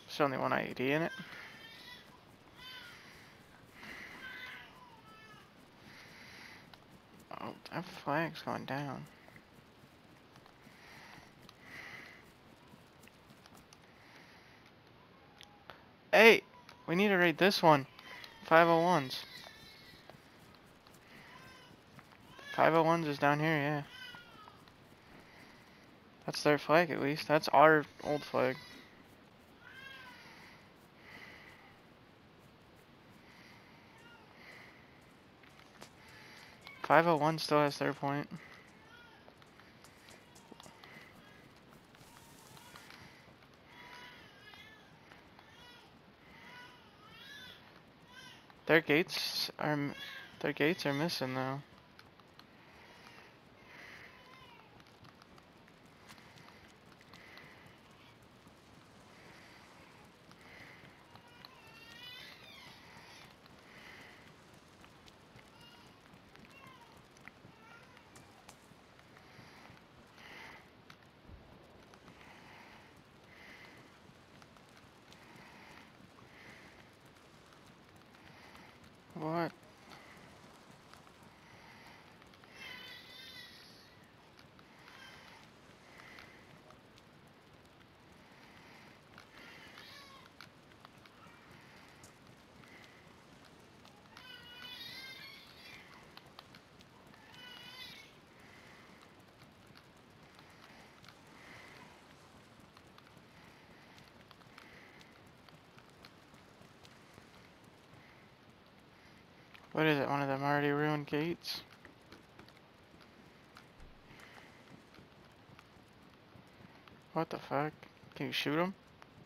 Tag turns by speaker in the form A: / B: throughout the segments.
A: There's only one ID in it. Oh, that flag's going down. Hey, we need to raid this one. 501s. 501s is down here, yeah. That's their flag at least. That's our old flag. 501 still has their point. Their gates are missing though. What? What is it? One of them already ruined gates? What the fuck? Can you shoot them?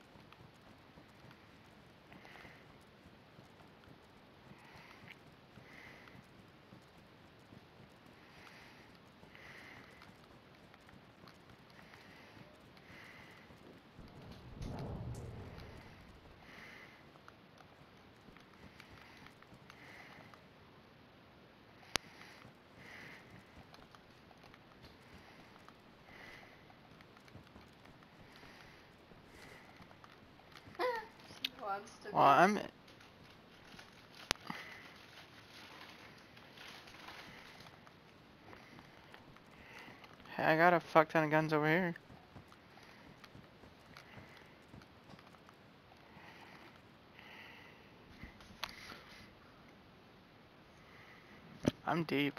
A: Well, Hey, I got a fuck ton of guns over here. I'm deep.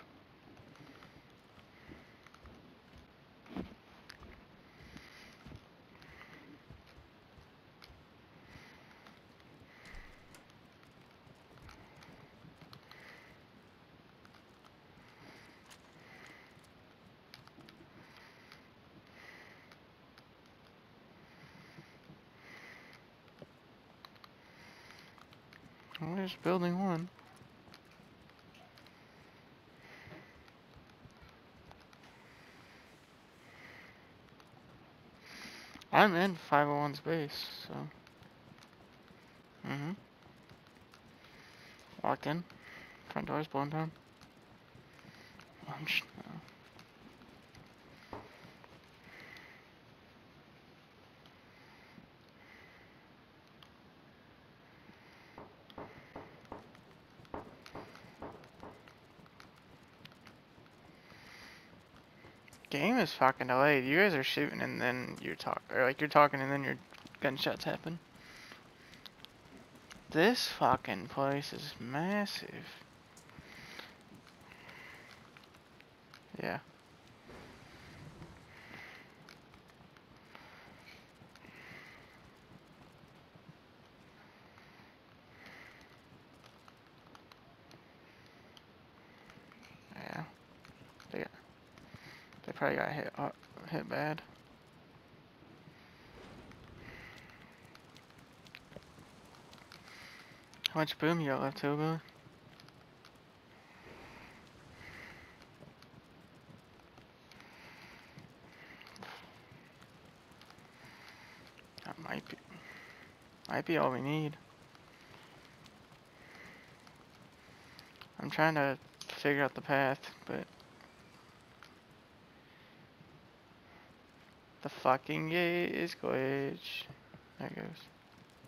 A: Where's building one? I'm in 501's base, so. Walked in. Front door's blown down. Lunch. No. Game is fucking delayed. You guys are shooting and then you're you're talking and then your gunshots happen. This fucking place is massive. Yeah. Yeah. They probably got hit bad. How much boom you got left, Hillbilly? That might be all we need. I'm trying to figure out the path, but the fucking gate is glitch. There it goes.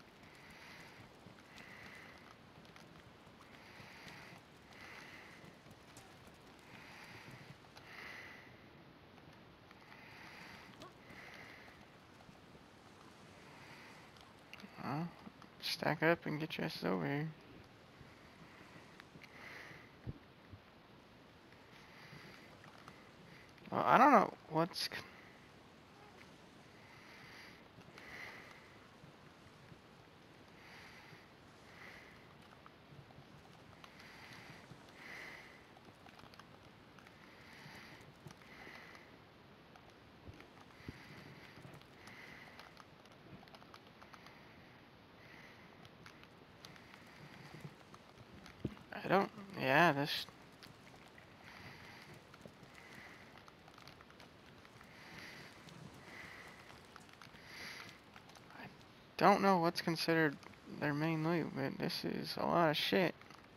A: stack up and get your asses over here. Well, I don't know what's... I don't... Yeah, this... Don't know what's considered their main loot, but this is a lot of shit.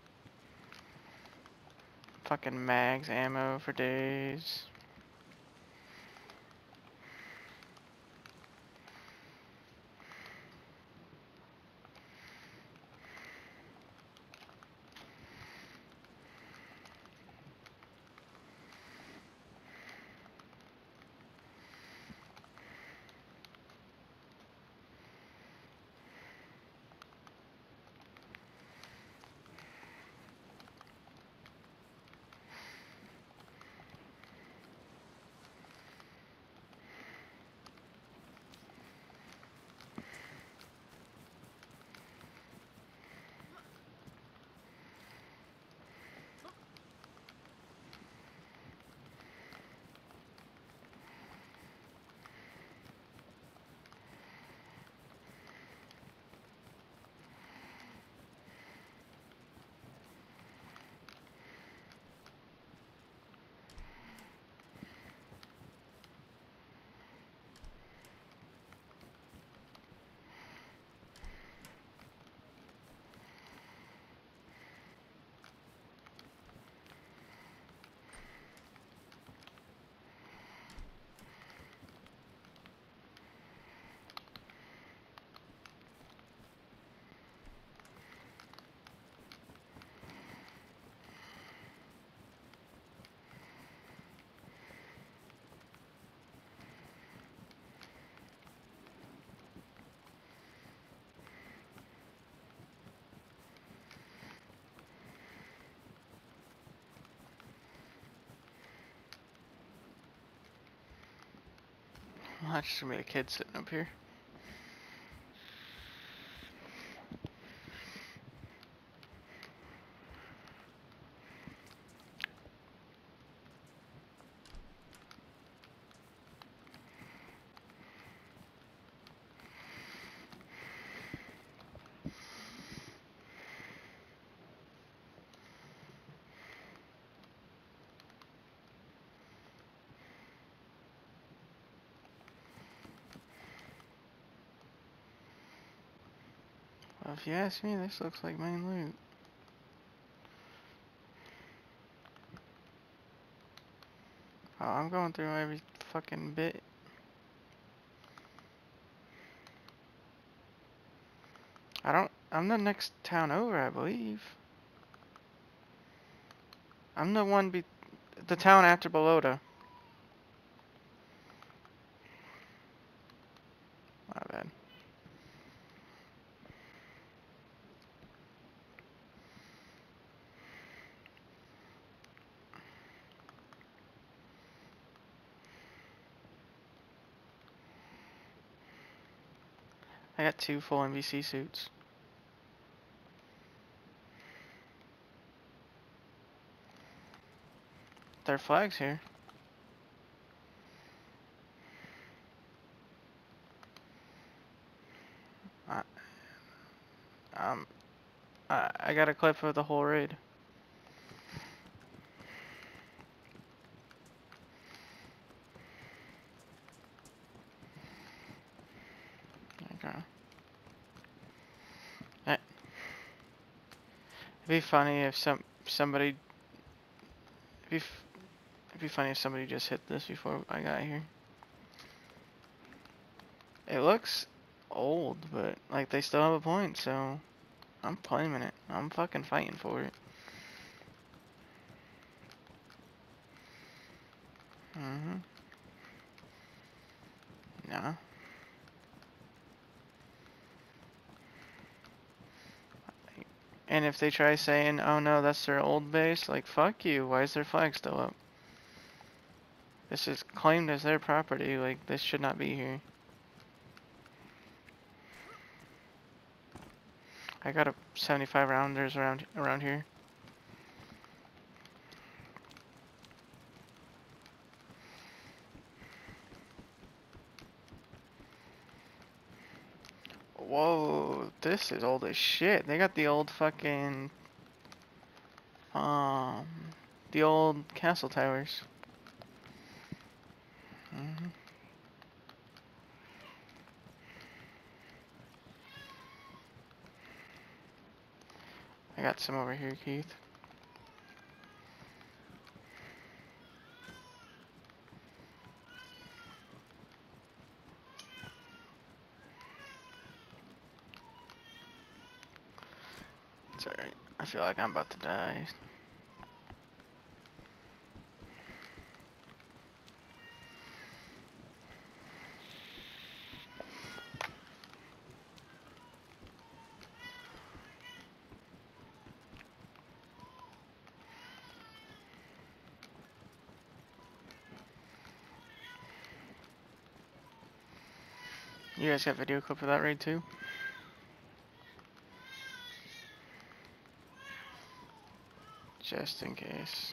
A: Fucking mags, ammo for days. Watch, there's gonna be a kid sitting up here. Well, if you ask me, this looks like main loot. Oh, I'm going through every fucking bit. I'm the next town over, I believe. I'm the one the town after Belota. My bad. I got 2 full NVC suits. There are flags here. I, um, I got a clip of the whole raid. Okay. It'd be funny if somebody. It'd be funny if somebody just hit this before I got here. It looks old, but like they still have a point, so I'm claiming it. I'm fucking fighting for it. Nah. And if they try saying, oh no, that's their old base, like, fuck you, why is their flag still up? This is claimed as their property, like, this should not be here. I got a 75 rounders around here. Whoa, this is old as shit. They got the old fucking, um, the old castle towers. I got some over here, Keith. It's alright. I feel like I'm about to die. You guys got video clip of that raid too? Just in case.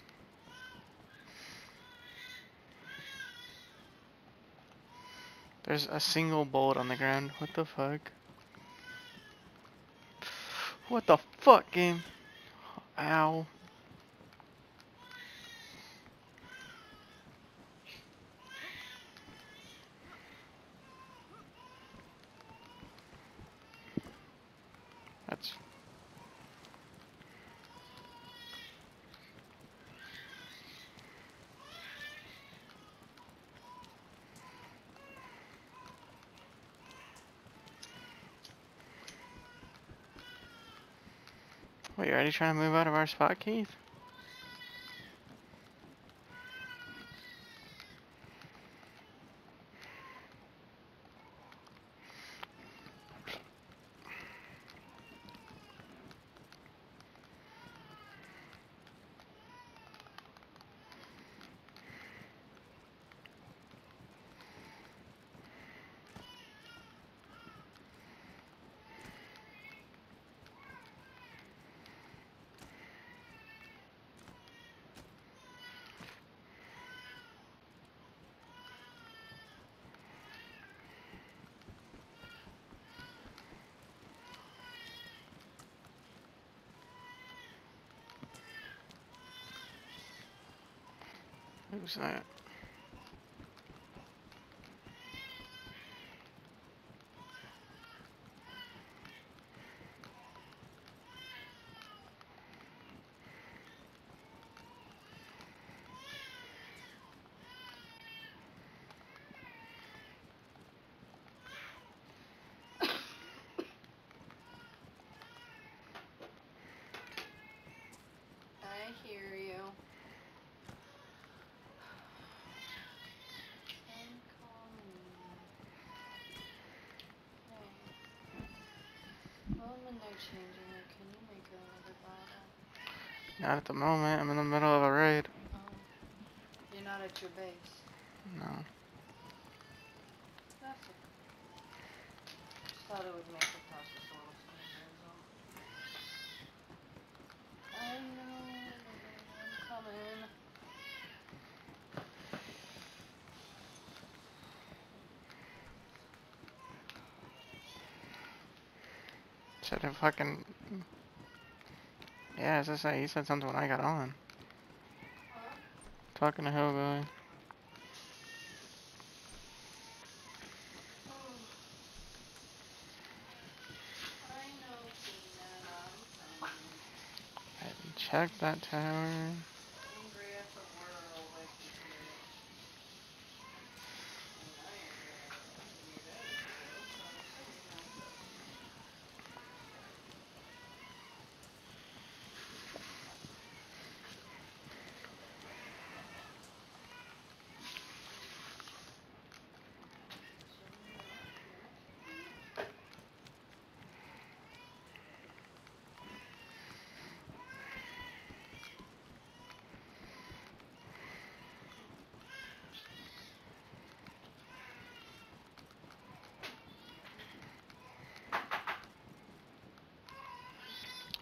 A: There's a single bullet on the ground. What the fuck? What the fuck, game? Ow. That's... Wait, you already trying to move out of our spot, Keith? Who's that?
B: I hear you. I'm calling. Hey. Well, when they're changing it, can you make another bottle?
A: Not at the moment. I'm in the middle of a raid.
B: Oh. You're not at your base.
A: No.
B: That's okay. Just thought it would make the process a little smoother as well. I know. I'm coming.
A: Said a fucking... Yeah, as I say, he said something when I got on.
B: Huh?
A: Talking to Hillbilly.
B: I know, Peanut. I'm coming.
A: I haven't checked that tower.
B: Angry at the world, I can hear it. And I angry at your attitude, so you know.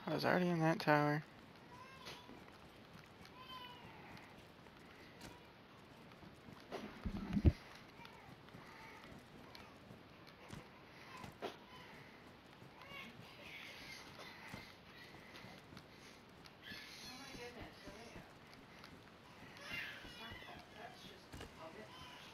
A: I was already in that tower.
B: Oh my goodness, there we go. Stop that. That's just a bit much.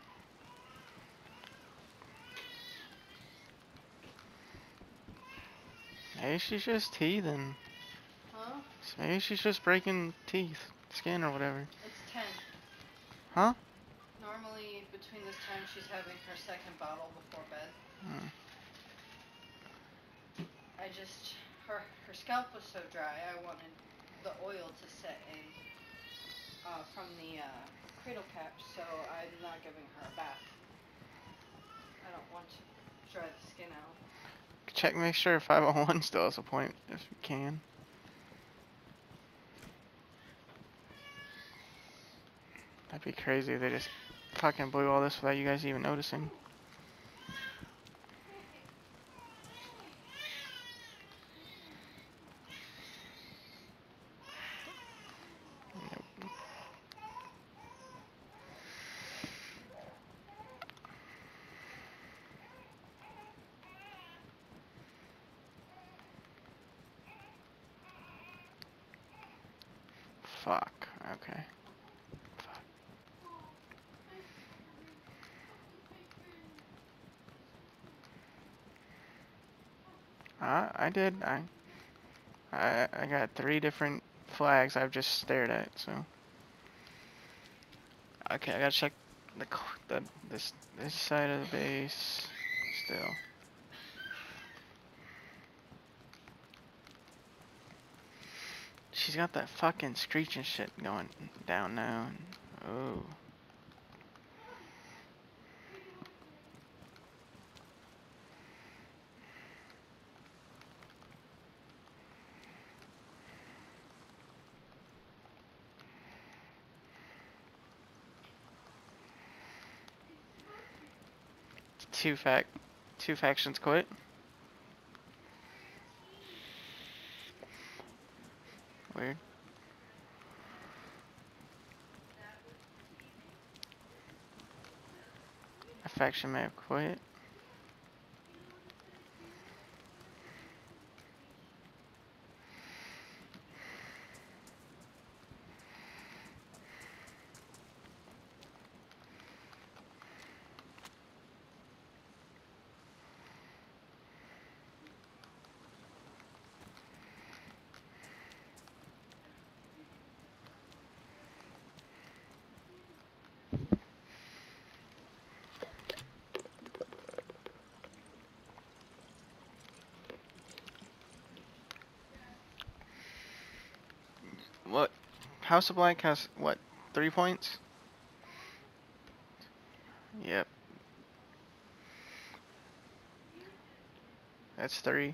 A: Maybe she's just teething.
B: Huh?
A: Maybe she's just breaking teeth, skin or whatever.
B: It's 10.
A: Huh?
B: Normally, between this time, she's having her second bottle before bed.
A: Hmm.
B: Her scalp was so dry, I wanted the oil to set in from the cradle cap, so I'm not giving her a bath. I don't want to dry the skin out.
A: Check, make sure 501 still has a point if you can. That'd be crazy if they just fucking blew all this without you guys even noticing. Nope. Fuck. Okay. I did. I got 3 different flags I've just stared at. So. Okay, I gotta check this side of the base still. She's got that fucking screeching shit going down now. Oh. Two factions quit. Weird. A faction may have quit. What? House of Black has what? 3 points? Yep. That's 3.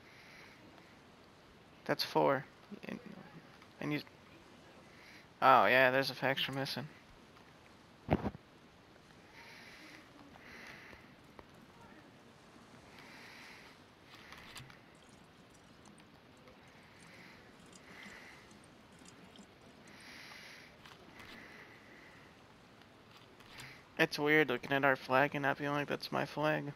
A: That's 4. And you. Oh yeah, there's a faction missing. It's weird looking at our flag and not feeling like that's my flag.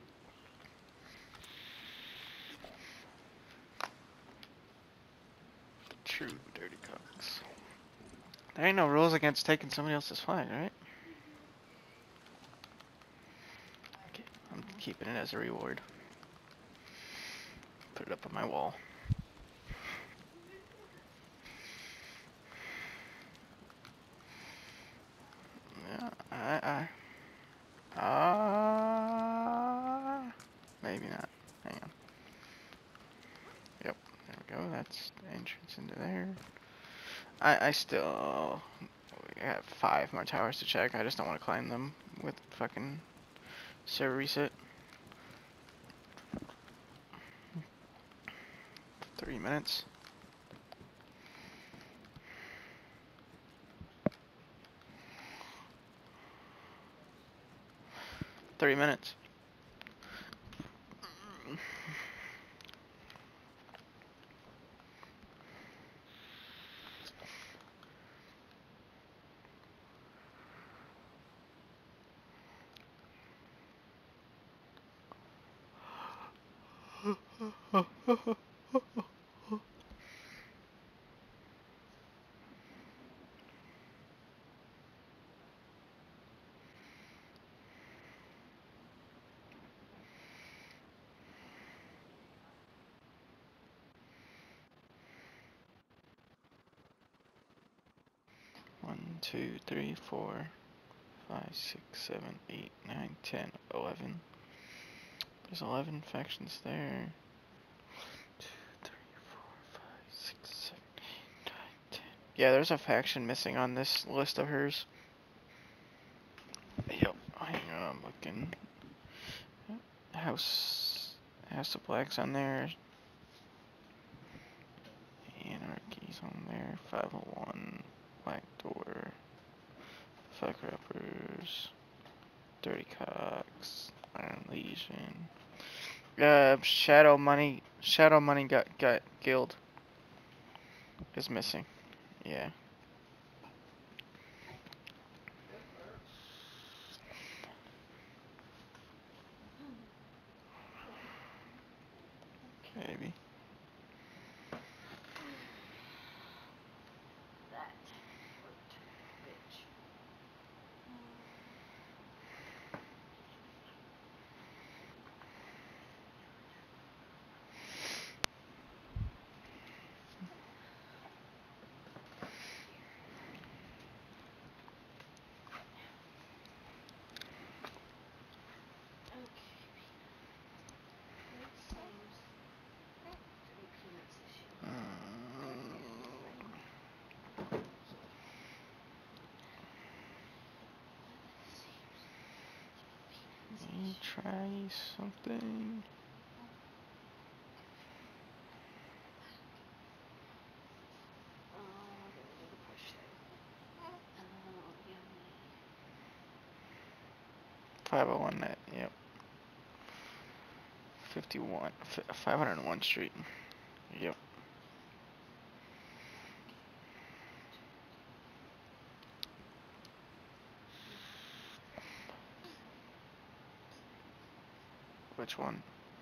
A: True dirty cocks. There ain't no rules against taking somebody else's flag, right? Okay, I'm keeping it as a reward. Put it up on my wall. Yeah, maybe not. Hang on. Yep, there we go. That's the entrance into there. I still we have 5 more towers to check. I just don't want to climb them with fucking server reset. 3 minutes. 3 minutes. One, 2, 3, 4, 5, 6, 7, 8, 9, 10, 11. There's 11 factions there. 2, 3, 4, 5, 6, 7, 8, 9, 10. Yeah, there's a faction missing on this list of hers. Yep, hang on, I'm looking. House of Black's on there. Anarchy's on there. 501, Black Door, Fuck Rappers, Dirty Cocks, Iron Legion. Shadow Money got Guild is missing. Yeah. Maybe.
B: That hurt, bitch.
A: 'Let me try something.
B: Oh,
A: 501 net, yep. 501 Street. Yep. Which one?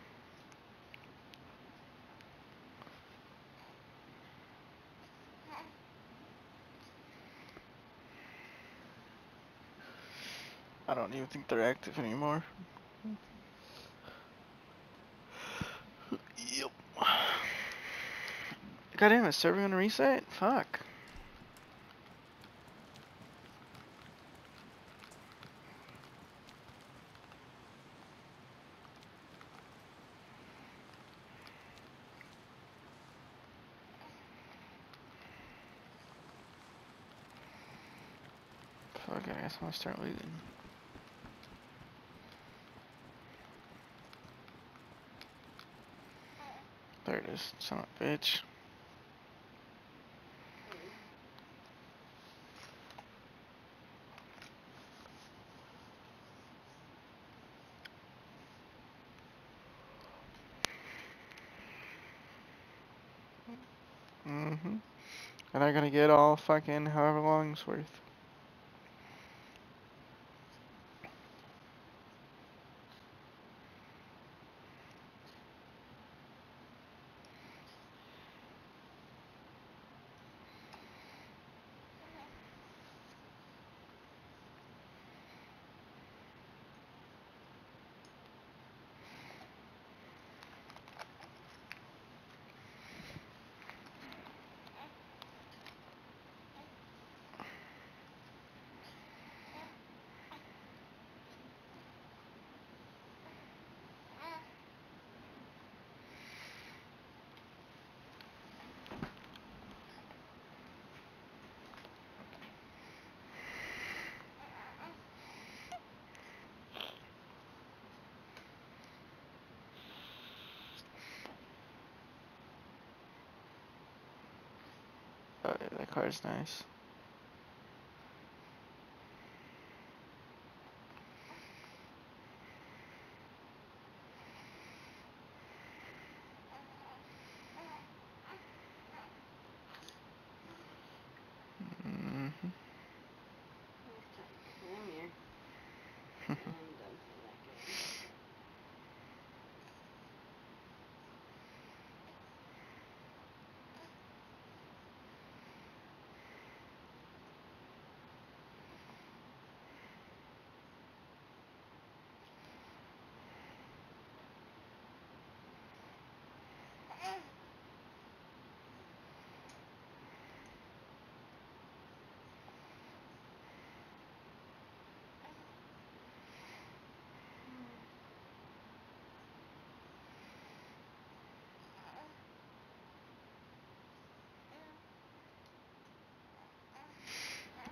A: I don't even think they're active anymore. Yep. Goddamn, is server gonna reset? Fuck. Fuck, I guess I'm gonna start losing. There it is, son of a bitch. Mm-hmm. And they're gonna get all fucking however long's worth. That card's nice. Mm-hmm.
B: Come here. I'm done playing that game.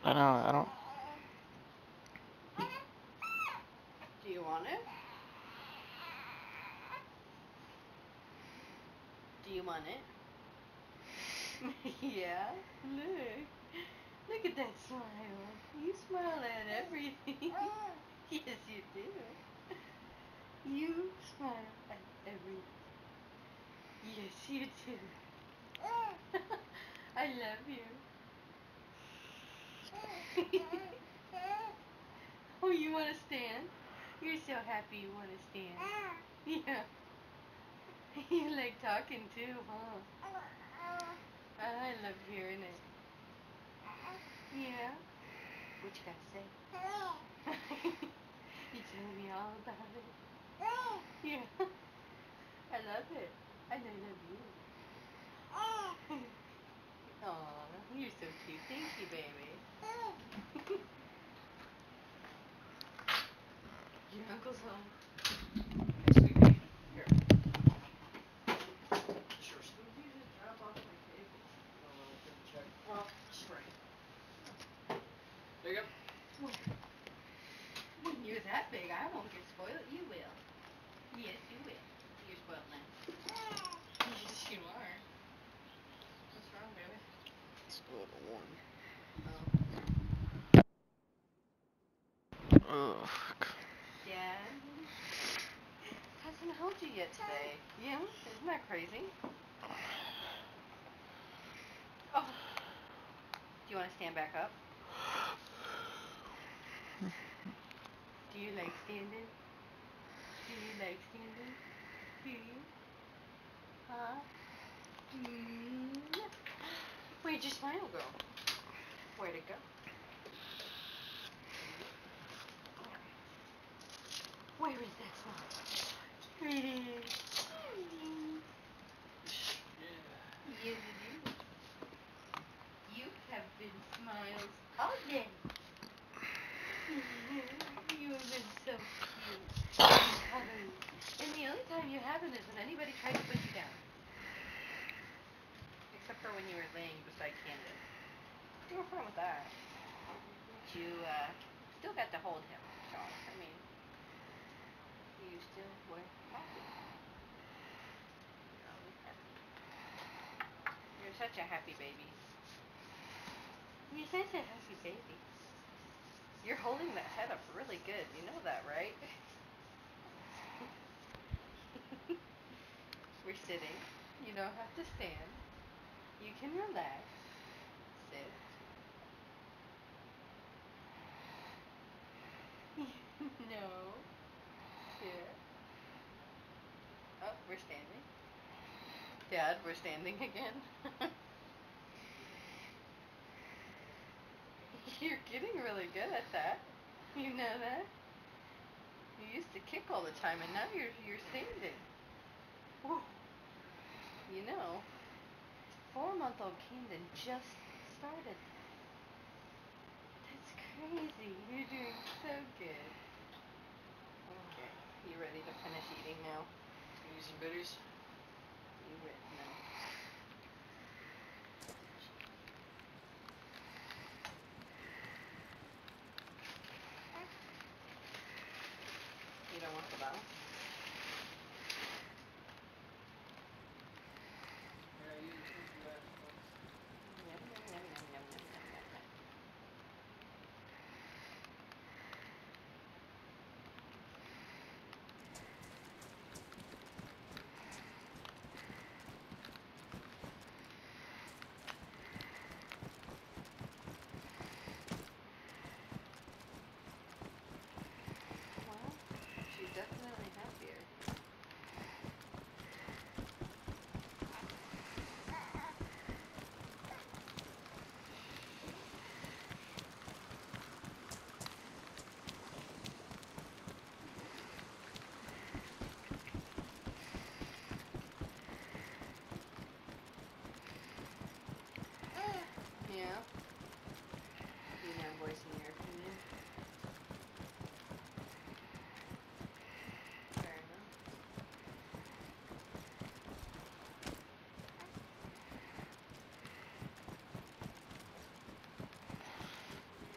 A: I know, I don't.
B: Do you want it? Do you want it? Yeah? Look. Look at that smile. You smile at everything. Yes, you do. You smile at everything. Yes, you do. I love you. Oh, you want to stand? You're so happy you want to stand. Yeah. You like talking too, huh? I love hearing it. Yeah? What you got to say? You tell me all about it. Yeah. I love it. And I love you. Aw, you're so cute. Thank you, baby. Your uncle's home. Hey, sweet baby. Here. Sure. Would you just drop off my cake? No, no, I couldn't check. Well, just right. There you go. When you're that big, I won't get spoiled. You will. Yes, you will. You're spoiled now. Yes, you are. What's wrong, baby?
A: It's a little warm.
B: Oh.
A: Ugh.
B: Dad hasn't held you yet today. Yeah? Isn't that crazy? Oh. Do you want to stand back up? Do you like standing? Do you like standing? Do you? Huh? Where'd your smile go? Where'd it go? Where is that smile? Yes, it is. You have been smiles all day. You have been so cute and cuddly. And the only time you haven't is when anybody tried to put you down. Except for when you were laying beside Camden. You were fine with that. But you still got to hold him. So, I mean, you still were happy. You're always happy. You're such a happy baby. You're such a happy baby. You're holding that head up really good. You know that, right? We're sitting. You don't have to stand. You can relax. Sit. No. Sit. Oh, we're standing. Dad, we're standing again. You're getting really good at that. You know that? You used to kick all the time, and now you're standing. Whew. You know, 4-month-old Camden just started. That's crazy. You're doing so good. Okay, you ready to finish eating now?
C: Eating some bitties?
B: You ready now? You don't want the bottle?
C: Yeah, you just need that.
B: Yum, yum, yum, yum, yum, yum, yum, yum, yum.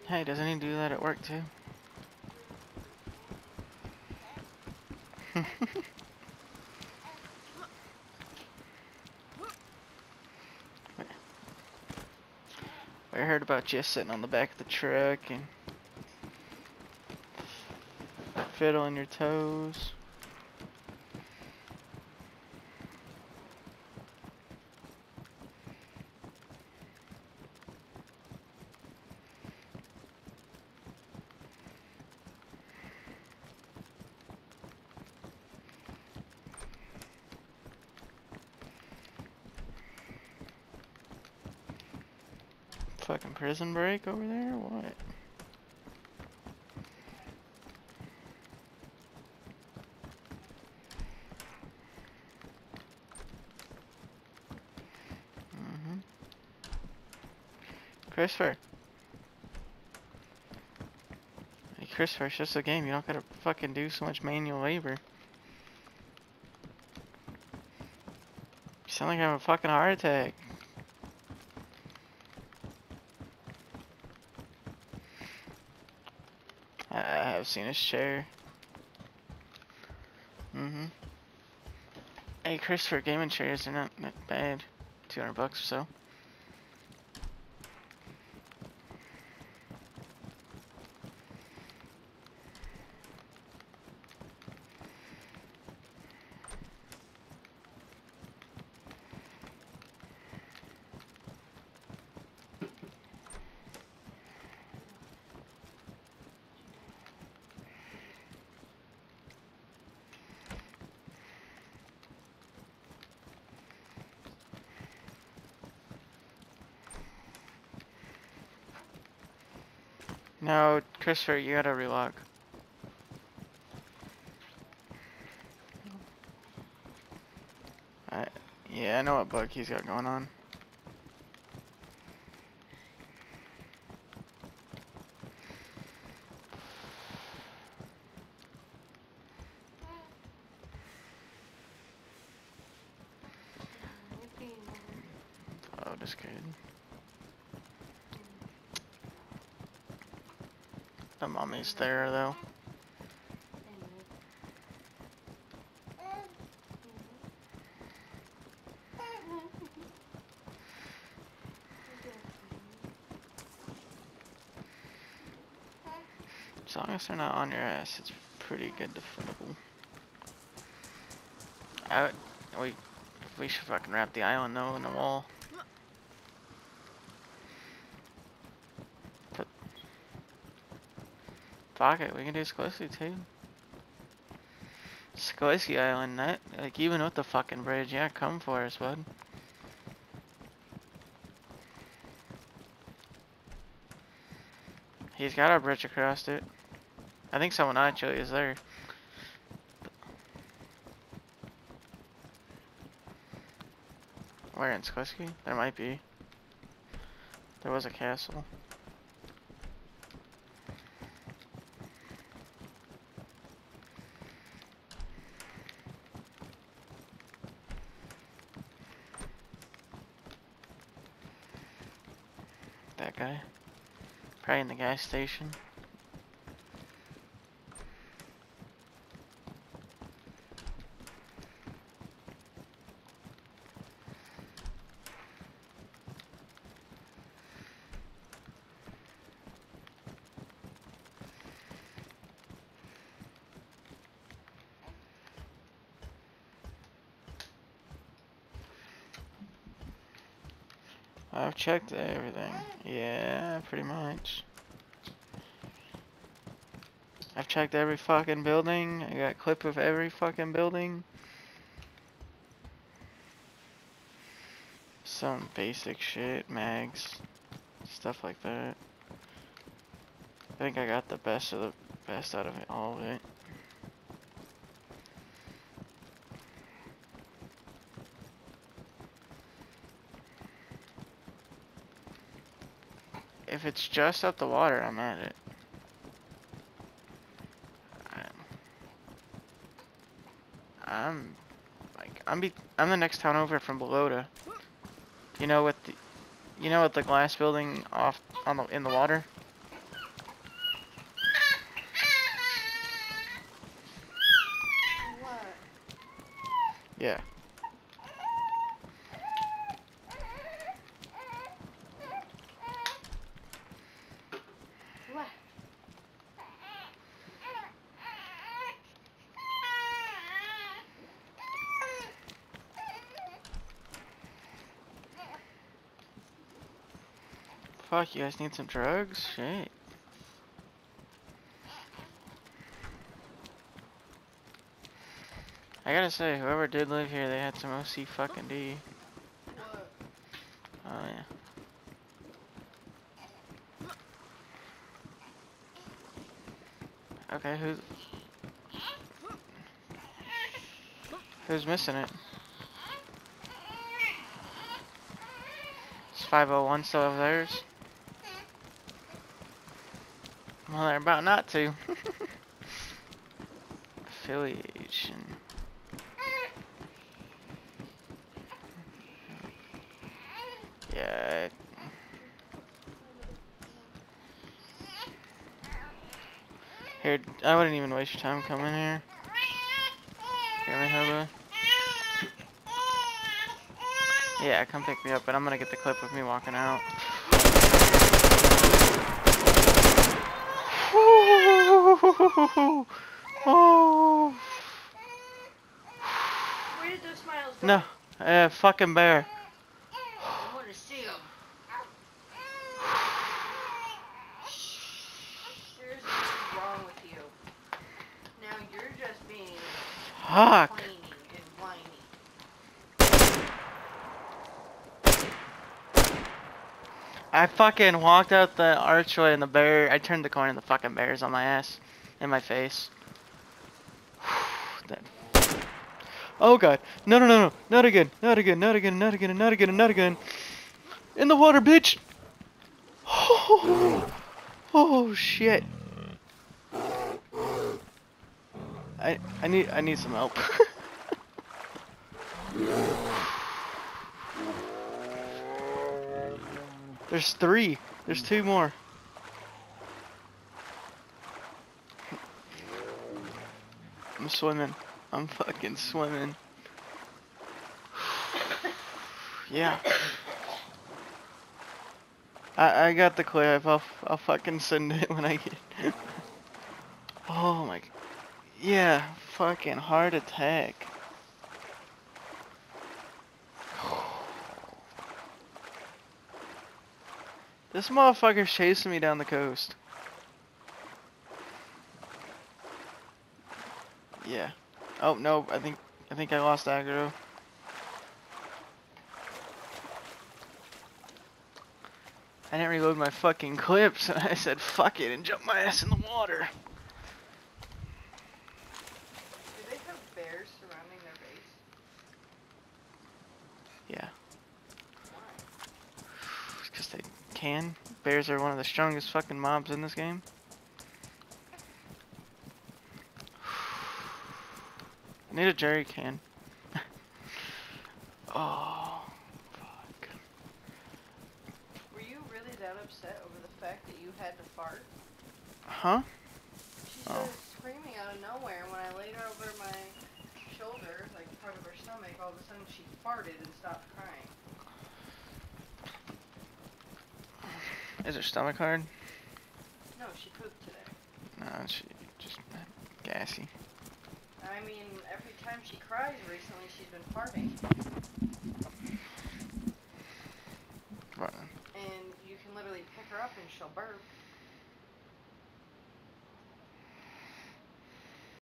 A: Hey, doesn't he do that at work too? I heard about you sitting on the back of the truck and fiddling your toes. Fucking prison break over there or what? Christopher. Hey, Christopher, it's just a game. You don't gotta fucking do so much manual labor. You sound like you have a fucking heart attack. I have seen his chair. Hey, Christopher, gaming chairs are not bad. 200 bucks or so. No, Christopher, you gotta relog. Yeah, I know what bug he's got going on. Oh, just kidding. The mommy's there though. As long as they're not on your ass, it's pretty good defendable. We should fucking wrap the island though in the wall. But fuck it, we can do Sklisky too. Sklisky Island, that like even with the fucking bridge, yeah, come for us, bud. He's got a bridge across it. I think someone actually is there. Where in Sklisky? There might be. There was a castle. That guy. Probably in the gas station. I've checked everything. Yeah, pretty much. I've checked every fucking building. I got a clip of every fucking building. Some basic shit, mags, stuff like that. I think I got the best of the best out of it, all of it. If it's just up the water, I'm at it. I'm the next town over from Balota. You know with the glass building off on in the water? Yeah.
B: What?
A: Fuck, you guys need some drugs? Shit. I gotta say, whoever did live here, they had some OC fucking D.
B: What?
A: Oh yeah. Okay, who's missing it? Is 501 still of theirs? Well, they're about not to. Affiliation. Yeah. Here, I wouldn't even waste your time coming here. Hear me, Hobo? Yeah, come pick me up, but I'm gonna get the clip of me walking out. Oh.
B: Where did those smiles go?
A: No, fucking bear.
B: I want to see them. There's something wrong with you. Now you're just being
A: Fuck.
B: complaining and whiny.
A: I fucking walked out the archway and the bear, I turned the corner and the fucking bear's on my ass. In my face. Oh god. No, no, no, no. Not again. Not again. Not again. Not again. Not again. Not again. In the water, bitch. Oh, oh shit. I need some help. There's 3. There's 2 more. I'm swimming. I'm fucking swimming. Yeah. I got the clip. I'll fucking send it when I get. Oh my. Yeah. Fucking heart attack. This motherfucker's chasing me down the coast. Yeah. Oh no, I think I lost aggro. I didn't reload my fucking clips and I said fuck it and jumped my ass in the water.
B: Do they have bears surrounding their base?
A: Yeah.
B: Why?
A: Because they can. Bears are one of the strongest fucking mobs in this game. I need a jerry can. Oh, fuck.
B: Were you really that upset over the fact that you had to fart?
A: Huh?
B: She
A: Oh.
B: started screaming out of nowhere, and when I laid her over my shoulder, like part of her stomach, all of a sudden she farted and stopped crying.
A: Is her stomach hard?
B: No, she pooped today.
A: No, she just gassy.
B: I mean, every time she cries recently, she's been farting.
A: What?
B: And you can literally pick her up and she'll burp.